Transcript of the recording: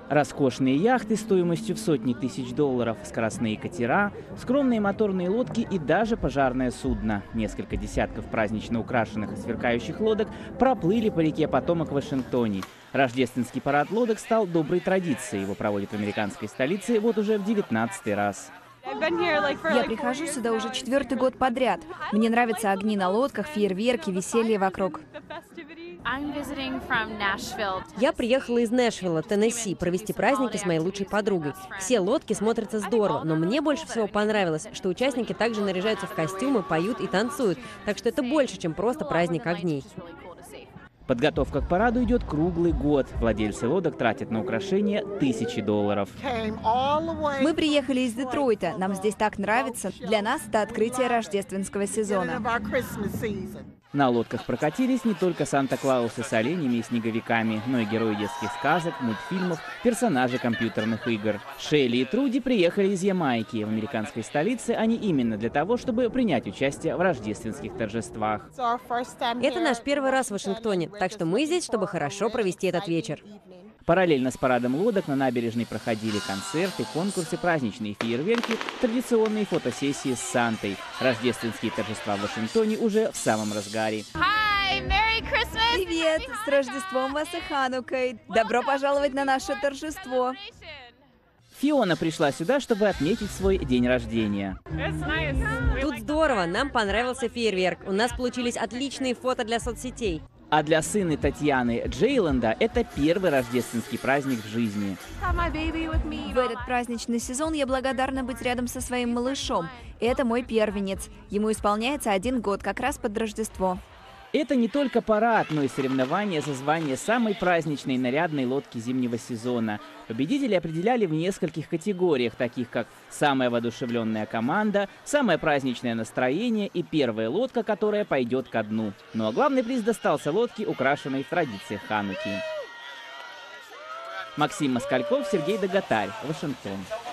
Роскошные яхты стоимостью в сотни тысяч долларов, скоростные катера, скромные моторные лодки и даже пожарное судно. Несколько десятков празднично украшенных и сверкающих лодок проплыли по реке Потомак в Вашингтоне. Рождественский парад лодок стал доброй традицией. Его проводят в американской столице вот уже в 19-й раз. Я прихожу сюда уже 4-й год подряд. Мне нравятся огни на лодках, фейерверки, веселье вокруг. Я приехала из Нэшвилла, Теннесси, провести праздники с моей лучшей подругой. Все лодки смотрятся здорово, но мне больше всего понравилось, что участники также наряжаются в костюмы, поют и танцуют. Так что это больше, чем просто праздник огней. Подготовка к параду идет круглый год. Владельцы лодок тратят на украшения тысячи долларов. Мы приехали из Детройта. Нам здесь так нравится. Для нас это открытие рождественского сезона. На лодках прокатились не только Санта-Клаусы с оленями и снеговиками, но и герои детских сказок, мультфильмов, персонажи компьютерных игр. Шейли и Труди приехали из Ямайки. В американской столице они именно для того, чтобы принять участие в рождественских торжествах. Это наш первый раз в Вашингтоне, так что мы здесь, чтобы хорошо провести этот вечер. Параллельно с парадом лодок на набережной проходили концерты, конкурсы, праздничные фейерверки, традиционные фотосессии с Сантой. Рождественские торжества в Вашингтоне уже в самом разгаре. Привет! С Рождеством вас и Ханукой! Добро пожаловать на наше торжество! Фиона пришла сюда, чтобы отметить свой день рождения. Тут здорово, нам понравился фейерверк. У нас получились отличные фото для соцсетей. А для сына Татьяны, Джейланда, это первый рождественский праздник в жизни. В этот праздничный сезон я благодарна быть рядом со своим малышом. Это мой первенец. Ему исполняется 1 год, как раз под Рождество. Это не только парад, но и соревнования за звание самой праздничной и нарядной лодки зимнего сезона. Победители определяли в нескольких категориях, таких как «Самая воодушевленная команда», «Самое праздничное настроение» и «Первая лодка, которая пойдет ко дну». Ну а главный приз достался лодке, украшенной в традициях Хануки. Максим Москальков, Сергей Дагатарь, Вашингтон.